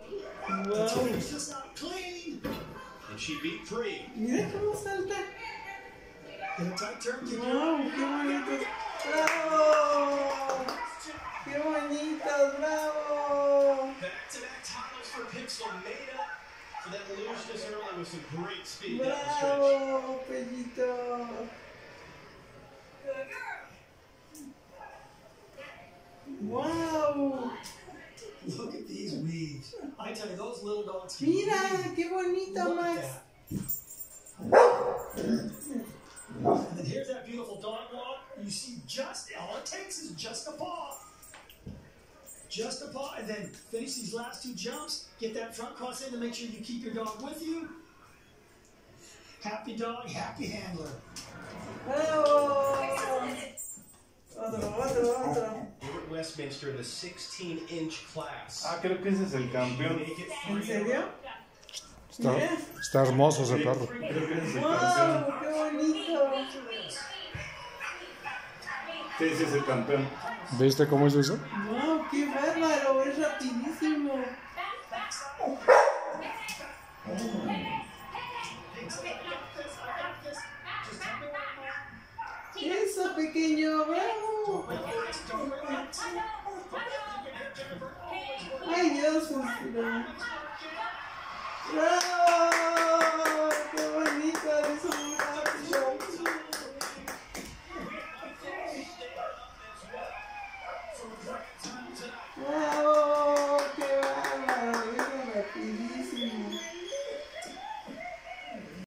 Wow. Mira cómo salta. Wow, qué bonito. ¡Bravo! ¡Qué bonito! ¡Bravo! ¡Bravo, Pellito! ¡Wow! Look at these weaves. I tell you, those little dogs. Mira, qué bonito, Max. And then here's that beautiful dog walk. You see, all it takes is just a paw. Just a paw, and then finish these last two jumps. Get that front cross in to make sure you keep your dog with you. Happy dog, happy handler. ¡Bravo! Otro. Westminster, the 16-inch class. Ah, creo que ese es el campeón. ¿En serio? Está hermoso ese perro. Creo que ese es el ¡Wow! campeón. ¡Qué bonito! Sí, ese es el campeón. ¿Viste cómo hizo eso? ¡Wow! ¡Qué bárbaro! Es rapidísimo. Eso, pequeño, bravo. Ay, Dios, bravo.